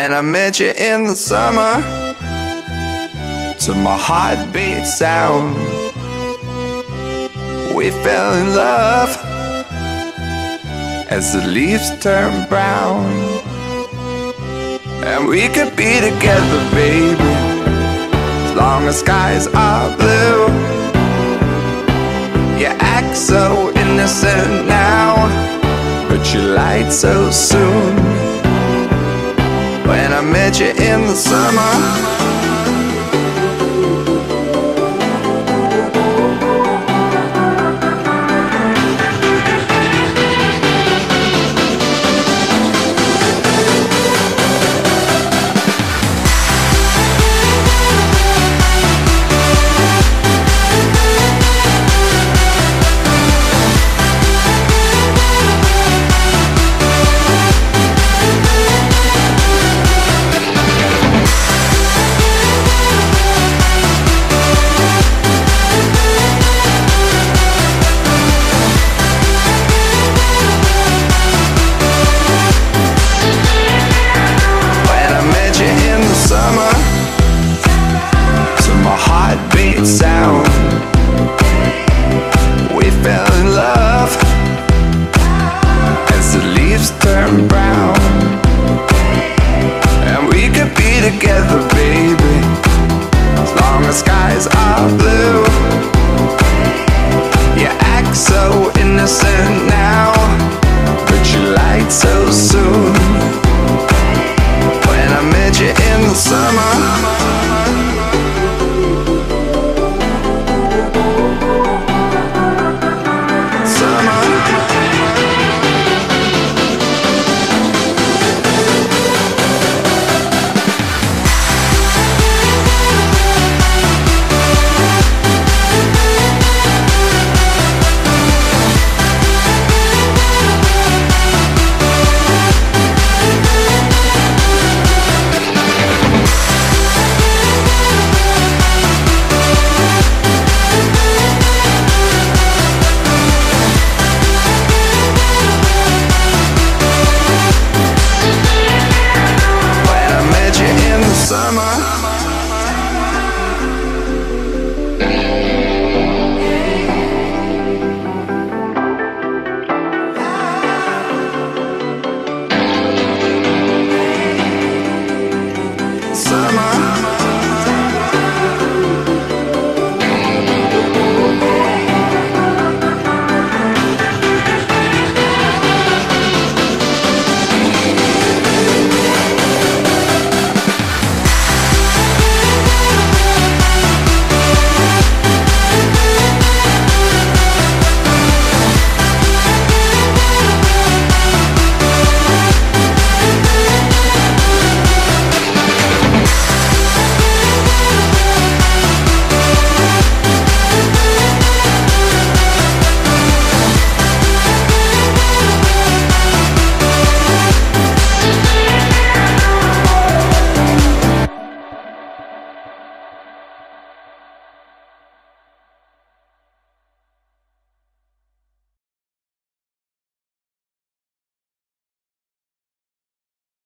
When I met you in the summer, to my heartbeat sound, we fell in love as the leaves turn brown. And we could be together, baby, as long as skies are blue. You act so innocent now, but you lied so soon. When I met you in the summer, sound, we fell in love as the leaves turn brown. And we could be together, baby, as long as skies are blue. You act so innocent now,